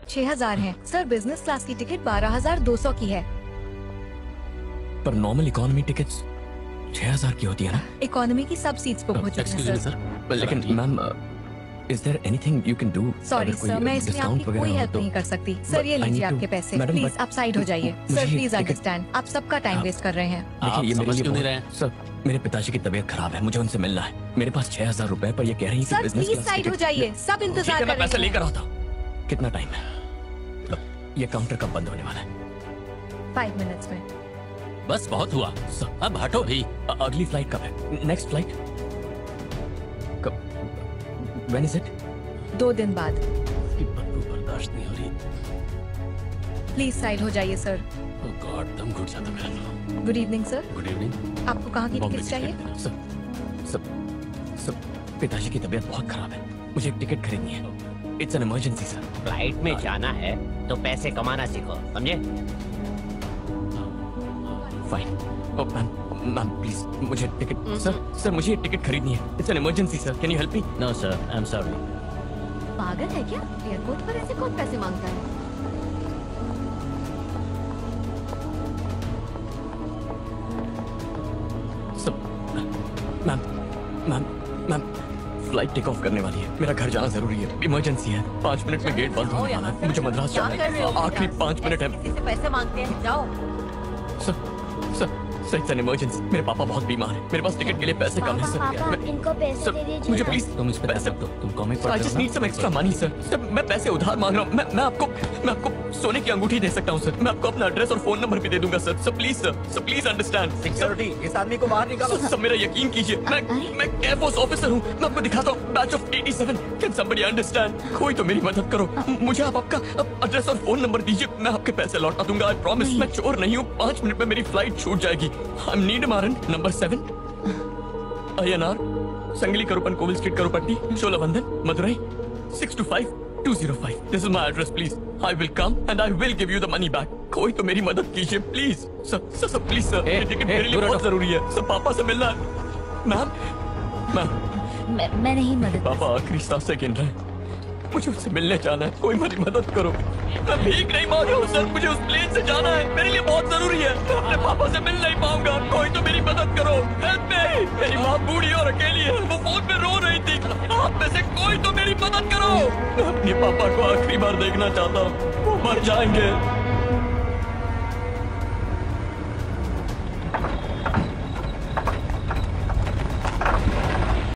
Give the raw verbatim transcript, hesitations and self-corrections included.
छह हजार है सर। बिजनेस क्लास की टिकट बारह हजार दो सौ की है। पर नॉर्मल इकोनॉमी टिकट्स छह हजार की होती है ना? इकोनॉमी की सब सीट्स बुक हो चुकी हैं सर। लेकिन ma'am, is there anything you can do? Sorry sir, मैं इसमें आपकी कोई हेल्प नहीं कर सकती सर। ये लीजिए आपके पैसे, प्लीज आप साइड हो जाइए सर। प्लीज अंडरस्टैंड, आप सबका टाइम वेस्ट कर रहे हैं। देखिए, ये मेरे लिए नहीं रहे सर। मेरे पिताजी की तबीयत खराब है, मुझे उनसे मिलना है। मेरे पास छह हजार रुपए पर ये कह रही है कि बिजनेस प्लीज साइड हो जाइए, सब इंतजार कर रहे हैं। पैसे लेकर आता हूँ। कितना टाइम है? ये काउंटर कब बंद होने वाला है? फाइव मिनट्स में। बस बहुत हुआ, अब हटो भी। अगली फ्लाइट कब है? नेक्स्ट फ्लाइट कब? When is it? दो दिन बाद। बर्दाश्त नहीं हो रही। प्लीज साइड हो जाइए सर। ओह गॉड, दम घुट जाता मेरा। Good evening sir. Good evening. आपको कहाँ की टिकट चाहिए? सर, सर, सर, पिताजी की तबीयत बहुत खराब है, मुझे एक टिकट खरीदनी है। It's an emergency sir. Flight में जाना है तो पैसे कमाना सीखो, समझे? Fine. Oh ma'am, ma'am please मुझे टिकट। सर, सर मुझे एक टिकट खरीदनी है। It's an emergency sir, can you help me? No sir, I am sorry. पागल है क्या? एयरपोर्ट पर ऐसे कौन पैसे मांगता है? Ma'am, ma'am, ma'am, flight take off करने वाली है। मेरा घर जाना जरूरी है, इमरजेंसी है। पाँच मिनट में गेट बंद होने वाला है। मुझे मद्रास जाना है, आखिरी पाँच मिनट है। किसी से पैसे मांगते हैं, जाओ। Sir, sir, sir, it's an emergency. मेरे पापा बहुत बीमार हैं। मेरे पास टिकट के लिए पैसे कम हैं सर। पापा, इनको पैसे दे दीजिए। मुझे प्लीज तुम इस पे पैसे दो। तुम कॉमिक पढ़ आई रहे जस्ट हो need some extra money sir. Sir मैं पैसे उधार मांग रहा हूँ। मैं मैं आपको मैं आपको सोने की अंगूठी दे सकता हूँ सर। मैं आपको अपना एड्रेस और फोन नंबर भी दे दूंगा sir. Sir please sir, sir please understand. Security, इस आदमी को बाहर निकालो। सर मेरा यकीन कीजिए, मैं मैं एयरफोर्स ऑफिसर हूँ। मैं आपको दिखाता हूँ बैच ऑफ सत्तासी। Can somebody understand? कोई तो मेरी मदद करो। मुझे आप आपका एड्रेस और फोन नंबर दीजिए, मैं आपके पैसे लौटा दूंगा। I promise. मैं चोर नहीं हूँ। पाँच मिनट में मेरी फ्लाइट छूट जाएगी। I am Nedumaran, number seven, Ayyanar, Sangili Karuppan, Kovil street, Karuppatti, Sholavandan, Madurai, six two five two zero five. This is my address please. I will come and I will give you the money back. कोई तो मेरी मदद कीजिए please sir. Sir sir please sir, ये ticket मेरे लिए बहुत जरूरी है सर। पापा से मिलना है। मैम, मैम, मैं मैं नहीं मदद। पापा आखिरी सांसें गिन रहे हैं, मुझे उससे मिलने जाना है। कोई मेरी मदद करो। मैं भीख नहीं मांग रहा हूँ सर, मुझे उस प्लेन से जाना है। मेरे लिए बहुत जरूरी है। मैं अपने पापा से मिल नहीं पाऊंगा। कोई तो मेरी मदद करो। Help me. मेरी माँ बूढ़ी और अकेली है, वो फोन पे रो रही थी। आप में से कोई तो मेरी मदद करो। मैं अपने पापा को आखिरी बार देखना चाहता हूँ, वो मर जाएंगे।